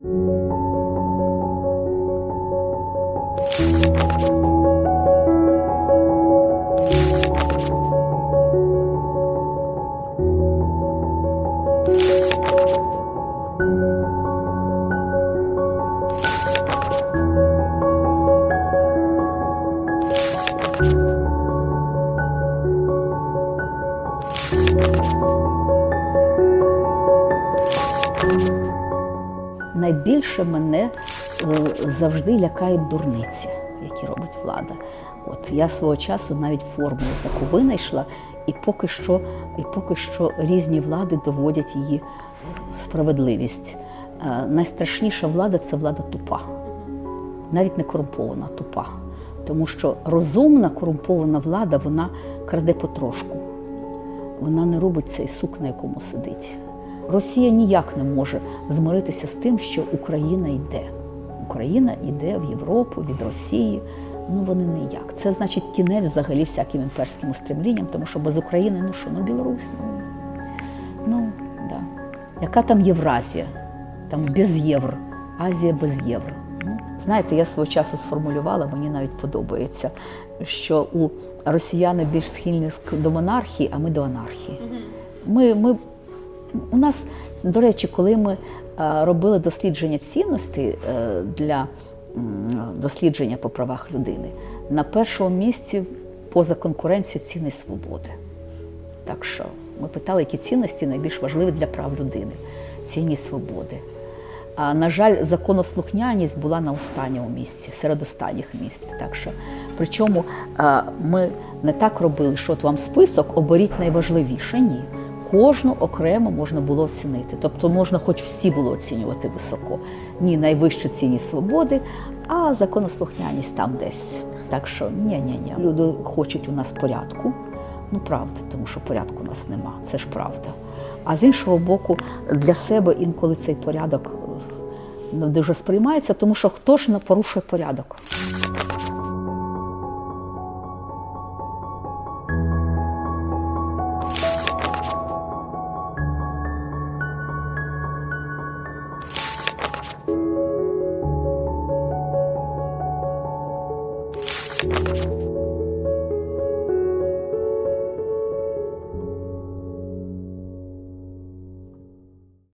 Найбільше мене завжди лякають дурниці, які робить влада. От я свого часу навіть формулу таку винайшла, і поки що різні влади доводять її справедливість. Найстрашніша влада – це влада тупа. Навіть не корумпована, тупа. Тому що розумна корумпована влада, вона краде потрошку. Вона не робить цей сук, на якому сидить. Росія ніяк не може змиритися з тим, що Україна йде. Україна йде в Європу від Росії. Ну, вони ніяк. Це значить кінець взагалі всяким імперським устремлінням, тому що без України, Білорусь, да. Яка там Євразія? Там без євро. Азія без євро. Знаєте, я свого часу сформулювала, мені навіть подобається, що у росіяни більш схильні до монархії, а ми до анархії. У нас, до речі, коли ми робили дослідження цінностей для дослідження по правах людини, на першому місці поза конкуренцією цінність свободи. Так що ми питали, які цінності найбільш важливі для прав людини. Цінність свободи. А, на жаль, законослухняність була на останньому місці, серед останніх місць. Так що, причому ми не так робили, що от вам список, оберіть найважливіше. Ні. Кожну окремо можна було оцінити. Тобто можна хоч всі було оцінювати високо. Ні, найвища цінність свободи, а законослухняність там десь. Так що, ні. Люди хочуть у нас порядку. Правда, тому що порядку у нас нема, це ж правда. А з іншого боку, для себе інколи цей порядок дуже сприймається, тому що хто ж не порушує порядок?